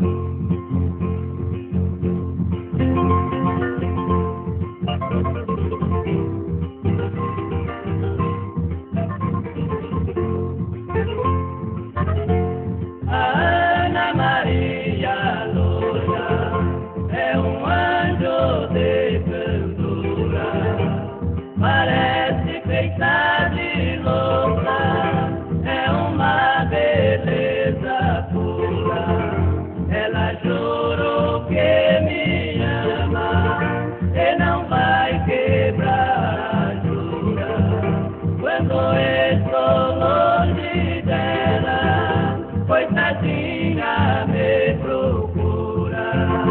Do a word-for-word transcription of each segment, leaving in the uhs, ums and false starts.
Parece feita de louca, é uma beleza pura. Ela jurou que me ama e não vai quebrar a jura. Quando estou longe dela, coitadinha me procura.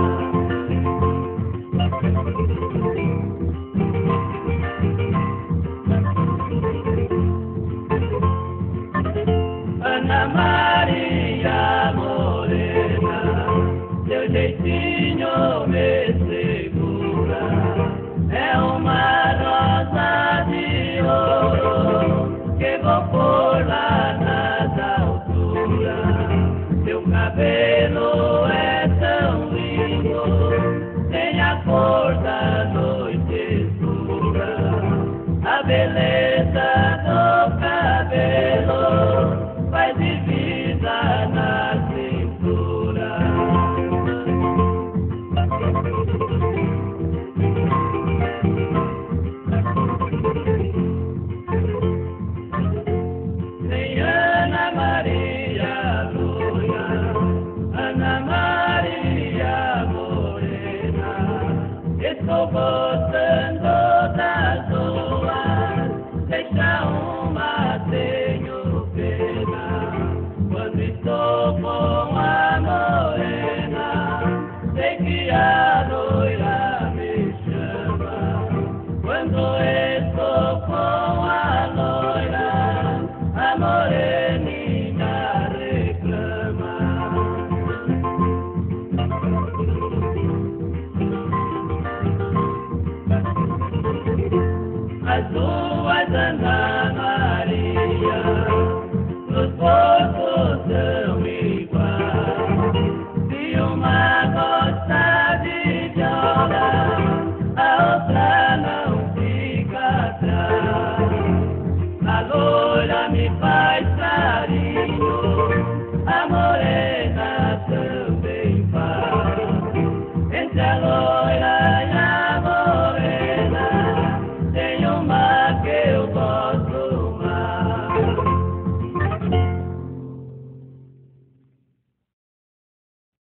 Ana Maria Morena, seu jeitinho me segura. É uma rosa de ouro que vou pôr lá nas alturas. Seu cabelo é tão lindo